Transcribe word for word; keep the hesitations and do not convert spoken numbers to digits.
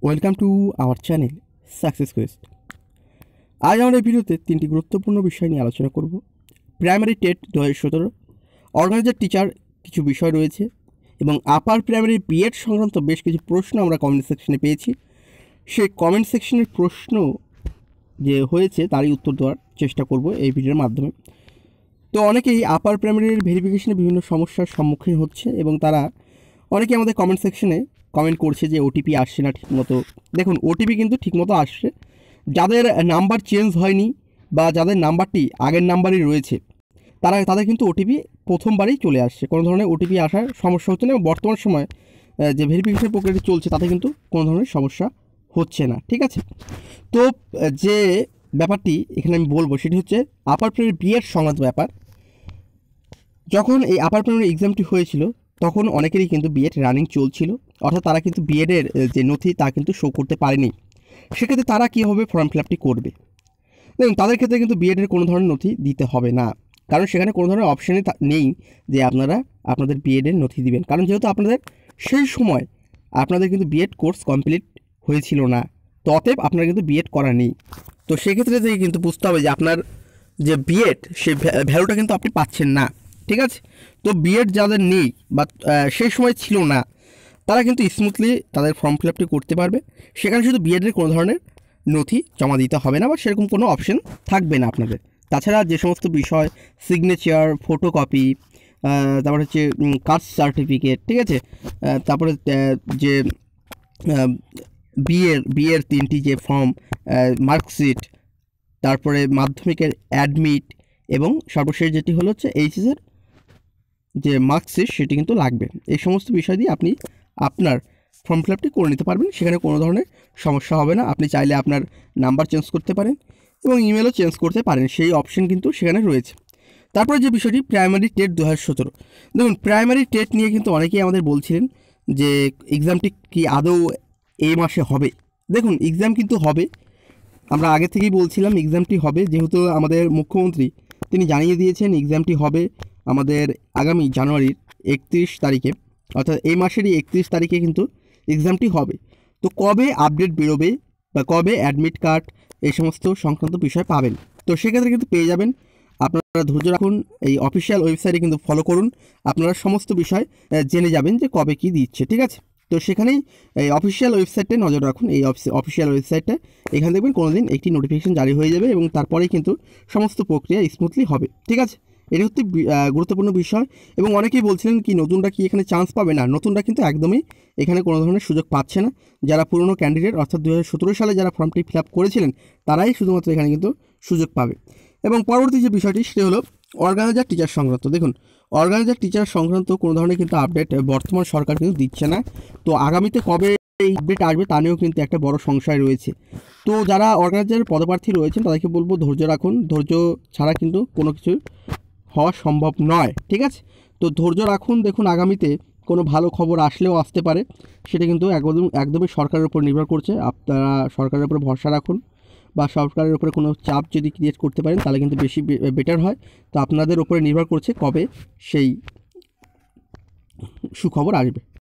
Welcome to our channel success quest. আজ আমরা এই ভিডিওতে তিনটি গুরুত্বপূর্ণ বিষয় নিয়ে আলোচনা করব। প্রাইমারি টেট দু হাজার সতেরো, অর্গানাইজার টিচার কিছু বিষয় রয়েছে এবং আপার প্রাইমারি বিএড সংক্রান্ত বেশ কিছু প্রশ্ন আমরা কমেন্ট সেকশনে পেয়েছি। সেই কমেন্ট সেকশনের প্রশ্ন যে হয়েছে তারই উত্তর দেওয়ার চেষ্টা করব এই ভিডিওর মাধ্যমে। তো অনেকেই আপার প্রাইমারির ভেরিফিকেশনে বিভিন্ন সমস্যার সম্মুখীন হচ্ছে এবং তারা অনেকে আমাদের কমেন্ট সেকশনে কমেন্ট করছে যে ওটিপি আসছে না ঠিকমতো। দেখুন, ওটিপি কিন্তু ঠিকমতো আসছে। যাদের নাম্বার চেঞ্জ হয়নি বা যাদের নাম্বারটি আগের নাম্বারই রয়েছে তারা তাদের কিন্তু ওটিপি প্রথমবারই চলে আসছে, কোনো ধরনের ওটিপি আসার সমস্যা হচ্ছে না। এবং বর্তমান সময় যে ভেরিফিকেশন প্রক্রিয়াটি চলছে তাতে কিন্তু কোনো ধরনের সমস্যা হচ্ছে না। ঠিক আছে, তো যে ব্যাপারটি এখানে আমি বলবো সেটি হচ্ছে আপার প্রাইমারি বিএড সংক্রান্ত ব্যাপার। যখন এই আপার প্রাইমারি এক্সামটি হয়েছিল তখন অনেকেরই কিন্তু বিএড রানিং চলছিল, অর্থাৎ তারা কিন্তু বিএডের যে নথি তা কিন্তু শো করতে পারেনি। সেক্ষেত্রে তারা কীভাবে ফর্ম ফিল আপটি করবে? দেখুন, তাদের ক্ষেত্রে কিন্তু বিএডের কোনো ধরনের নথি দিতে হবে না, কারণ সেখানে কোনো ধরনের অপশানই নেই যে আপনারা আপনাদের বিএডের নথি দিবেন, কারণ যেহেতু আপনাদের সেই সময় আপনাদের কিন্তু বিএড কোর্স কমপ্লিট হয়েছিল না, তো অতএব আপনারা কিন্তু বিএড করা নেই। তো সেক্ষেত্রে থেকে কিন্তু বুঝতে হবে যে আপনার যে বিএড সেই ভ্যালুটা কিন্তু আপনি পাচ্ছেন না। ঠিক আছে, তো বিএড যাদের নেই বা সেই সময় ছিল না তারা কিন্তু স্মুথলি তাদের ফর্ম ফিল আপটি করতে পারবে। সেখানে শুধু বিএডের কোনো ধরনের নথি জমা দিতে হবে না বা সেরকম কোনো অপশন থাকবে না আপনাদের। তাছাড়া যে সমস্ত বিষয় সিগনেচার, ফটোকপি, তারপরে হচ্ছে কাস্ট সার্টিফিকেট, ঠিক আছে, তারপরে যে বিএর বিএর তিনটি যে ফর্ম, মার্কশিট, তারপরে মাধ্যমিকের অ্যাডমিট এবং সর্বশেষ যেটি হলো হচ্ছে এইচএসের যে মার্কশিট সেটি কিন্তু লাগবে। এই সমস্ত বিষয় দিয়ে আপনি আপনার ফর্ম ফিল আপটি করে নিতে পারবেন, সেখানে কোনো ধরনের সমস্যা হবে না। আপনি চাইলে আপনার নাম্বার চেঞ্জ করতে পারেন এবং ইমেলও চেঞ্জ করতে পারেন, সেই অপশন কিন্তু সেখানে রয়েছে। তারপরে যে বিষয়টি প্রাইমারি টেট দু হাজার সতেরো, দেখুন প্রাইমারি টেট নিয়ে কিন্তু অনেকেই আমাদের বলছিলেন যে এক্সামটি কি আদৌ এই মাসে হবে। দেখুন, এক্সাম কিন্তু হবে, আমরা আগে থেকেই বলছিলাম এক্সামটি হবে, যেহেতু আমাদের মুখ্যমন্ত্রী তিনি জানিয়ে দিয়েছেন এক্সামটি হবে আমাদের আগামী জানুয়ারির একত্রিশ তারিখে, অর্থাৎ এই মাসেরই একত্রিশ তারিখে কিন্তু এক্সামটি হবে। তো কবে আপডেট বেরোবে বা কবে অ্যাডমিট কার্ড এই সমস্ত সংক্রান্ত বিষয় পাবেন, তো সেক্ষেত্রে কিন্তু পেয়ে যাবেন। আপনারা ধৈর্য রাখুন, এই অফিসিয়াল ওয়েবসাইটে কিন্তু ফলো করুন, আপনারা সমস্ত বিষয় জেনে যাবেন যে কবে কি দিচ্ছে। ঠিক আছে, তো সেখানেই এই অফিসিয়াল ওয়েবসাইটে নজর রাখুন। এই অফিসিয়াল ওয়েবসাইটটা এখানে দেখবেন কোনো দিন একটি নোটিফিকেশন জারি হয়ে যাবে এবং তারপরেই কিন্তু সমস্ত প্রক্রিয়া স্মুথলি হবে। ঠিক আছে, এটা হচ্ছে গুরুত্বপূর্ণ বিষয়। এবং অনেকেই বলছিলেন কি নতুনরা কি এখানে চান্স পাবে না, নতুনরা কিন্তু একদমই এখানে কোনো ধরনের সুযোগ পাচ্ছে না। যারা পুরনো ক্যান্ডিডেট অর্থাৎ দু হাজার সতেরো সালে যারা ফর্মটি ফিল আপ করেছিলেন তারাই শুধুমাত্র এখানে কিন্তু সুযোগ পাবে। এবং পরবর্তী যে বিষয়টি সেটা হলো অর্গানাইজার টিচার সংক্রান্ত। দেখুন, অর্গানাইজার টিচার সংক্রান্ত কোনো ধরনের কিন্তু আপডেট বর্তমান সরকার কিন্তু দিচ্ছে না। তো আগামীতে কবে এই আপডেট আসবে তা নিয়েও কিন্তু একটা বড় সংশয় রয়েছে। তো যারা অর্গানাইজারের পদপ্রার্থী রয়েছেন তাদেরকে বলবো ধৈর্য রাখুন, ধৈর্য ছাড়া কিন্তু কোনো কিছু হওয়া সম্ভব নয়। ঠিক আছে, তো ধৈর্য রাখুন। দেখুন, আগামীতে কোনো ভালো খবর আসলেও আসতে পারে, সেটা কিন্তু একদম একদমই সরকারের উপর নির্ভর করছে। আপনারা সরকারের উপর ভরসা রাখুন বা সরকারের উপরে কোনো চাপ যদি ক্রিয়েট করতে পারেন তাহলে কিন্তু বেশি বেটার হয়। তো আপনাদের উপরে নির্ভর করছে কবে সেই সুখবর আসবে।